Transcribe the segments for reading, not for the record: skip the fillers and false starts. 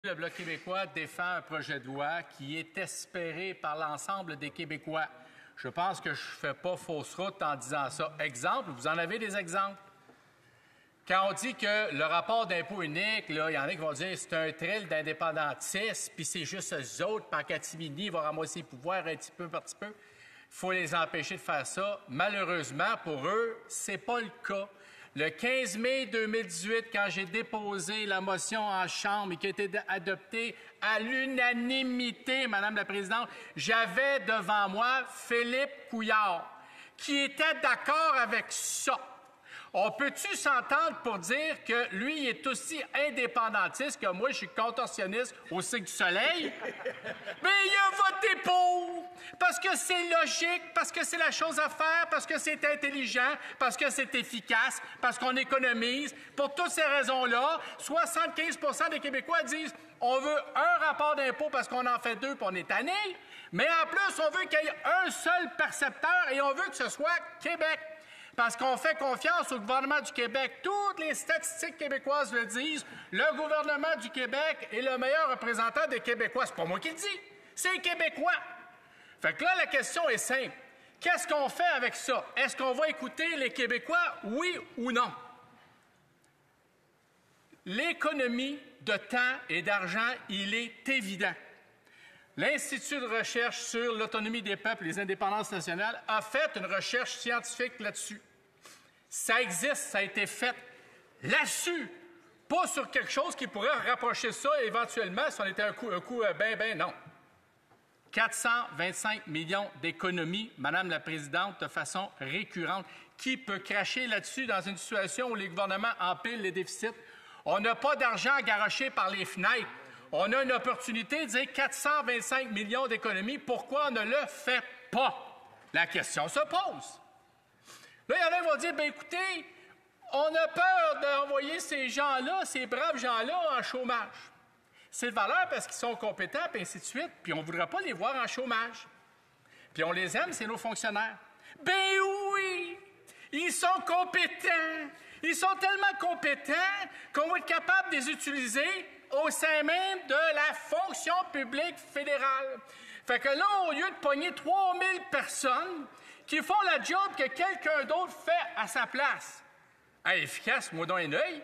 Le Bloc québécois défend un projet de loi qui est espéré par l'ensemble des Québécois. Je pense que je ne fais pas fausse route en disant ça. Exemple, vous en avez des exemples. Quand on dit que le rapport d'impôt unique, il y en a qui vont dire que c'est un trill d'indépendantistes, puis c'est juste eux autres, par catimini, ils vont ramasser le pouvoir un petit peu par petit peu. Il faut les empêcher de faire ça. Malheureusement, pour eux, ce n'est pas le cas. Le 15 mai 2018, quand j'ai déposé la motion en Chambre et qui a été adoptée à l'unanimité, Madame la Présidente, j'avais devant moi Philippe Couillard, qui était d'accord avec ça. On peut-tu s'entendre pour dire que lui, il est aussi indépendantiste que moi, je suis contorsionniste au Cirque du Soleil? Mais il a voté pour! Parce que c'est logique, parce que c'est la chose à faire, parce que c'est intelligent, parce que c'est efficace, parce qu'on économise. Pour toutes ces raisons-là, 75 des Québécois disent on veut un rapport d'impôt parce qu'on en fait deux puis on est tanné, mais en plus, on veut qu'il y ait un seul percepteur et on veut que ce soit Québec. Parce qu'on fait confiance au gouvernement du Québec. Toutes les statistiques québécoises le disent. Le gouvernement du Québec est le meilleur représentant des Québécois. C'est pas moi qui le dis, c'est les Québécois. Fait que là, la question est simple. Qu'est-ce qu'on fait avec ça? Est-ce qu'on va écouter les Québécois, oui ou non? L'économie de temps et d'argent, il est évident. L'Institut de recherche sur l'autonomie des peuples et les indépendances nationales a fait une recherche scientifique là-dessus. Ça existe, ça a été fait là-dessus, pas sur quelque chose qui pourrait rapprocher ça éventuellement si on était un coup non. 425 millions d'économies, Madame la Présidente, de façon récurrente. Qui peut cracher là-dessus dans une situation où les gouvernements empilent les déficits? On n'a pas d'argent garoché par les fenêtres. On a une opportunité de dire 425 millions d'économies. Pourquoi on ne le fait pas? La question se pose. Là, il y en a qui vont dire, bien écoutez, on a peur d'envoyer ces gens-là, ces braves gens-là, en chômage. C'est de valeur parce qu'ils sont compétents, puis ainsi de suite, puis on ne voudrait pas les voir en chômage. Puis on les aime, c'est nos fonctionnaires. Ben oui! Ils sont compétents! Ils sont tellement compétents qu'on va être capable de les utiliser au sein même de la fonction publique fédérale. Fait que là, au lieu de pogner 3000 personnes qui font la job que quelqu'un d'autre fait à sa place, hey, efficace, moi dans un œil.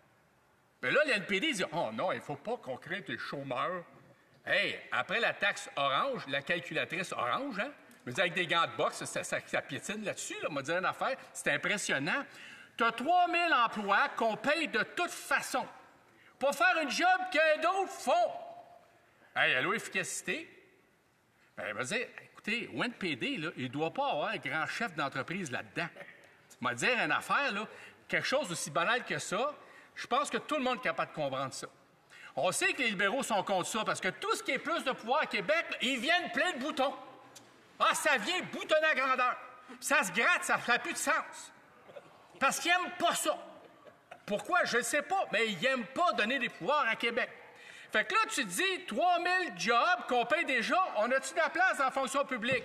Mais là, l'NPD dit « Oh non, il ne faut pas qu'on crée des chômeurs. » Hey, après la taxe orange, la calculatrice orange, hein? Je veux dire, avec des gants de boxe, ça piétine là-dessus, là, on m'a dit une affaire, c'est impressionnant. Tu as 3000 emplois qu'on paye de toute façon pour faire un job que d'autres font. Hey, allô, efficacité? Ben, il va dire, écoutez, au NPD, là, il ne doit pas avoir un grand chef d'entreprise là-dedans. Il m'a dit une affaire, là, quelque chose d'aussi banal que ça, je pense que tout le monde est capable de comprendre ça. On sait que les libéraux sont contre ça, parce que tout ce qui est plus de pouvoir à Québec, là, ils viennent plein de boutons. Ah, ça vient boutonner à grandeur. Ça se gratte, ça ne fait plus de sens. Parce qu'ils n'aiment pas ça. Pourquoi? Je ne sais pas, mais ils n'aiment pas donner des pouvoirs à Québec. Fait que là, tu te dis, 3000 jobs qu'on paye déjà, on a-tu de la place dans la fonction publique?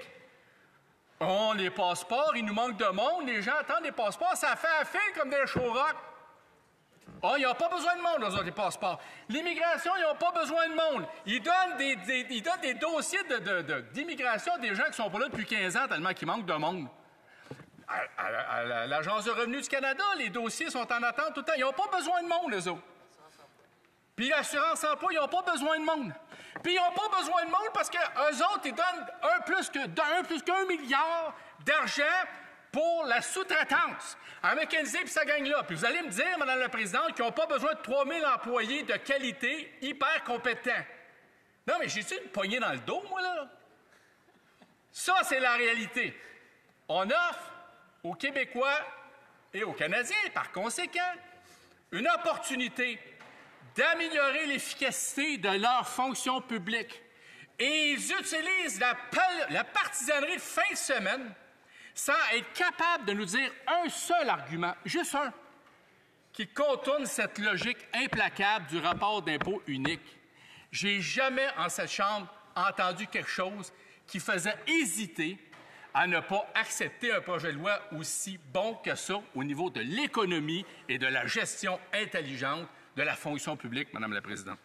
Oh, les passeports, il nous manque de monde, les gens attendent des passeports, ça fait un fil comme des show rock. Oh, ils n'ont pas besoin de monde, eux autres, les passeports. L'immigration, ils n'ont pas besoin de monde. Ils donnent des dossiers d'immigration des gens qui sont pas là depuis 15 ans, tellement qu'il manque de monde. À l'Agence de revenus du Canada, les dossiers sont en attente tout le temps. Ils n'ont pas besoin de monde, eux autres. Puis l'assurance-emploi, ils n'ont pas besoin de monde. Puis ils n'ont pas besoin de monde parce qu'eux autres, ils donnent plus qu'un milliard d'argent pour la sous-traitance à McKinsey puis sa gang-là. Puis vous allez me dire, Mme la Présidente, qu'ils n'ont pas besoin de 3000 employés de qualité hyper compétents. Non, mais j'ai-tu une poignée dans le dos, moi, là? Ça, c'est la réalité. On offre aux Québécois et aux Canadiens, par conséquent, une opportunité d'améliorer l'efficacité de leur fonction publique. Et ils utilisent la partisanerie de fin de semaine sans être capable de nous dire un seul argument, juste un, qui contourne cette logique implacable du rapport d'impôt unique. J'ai jamais, en cette Chambre, entendu quelque chose qui faisait hésiter à ne pas accepter un projet de loi aussi bon que ça au niveau de l'économie et de la gestion intelligente de la fonction publique, Madame la Présidente.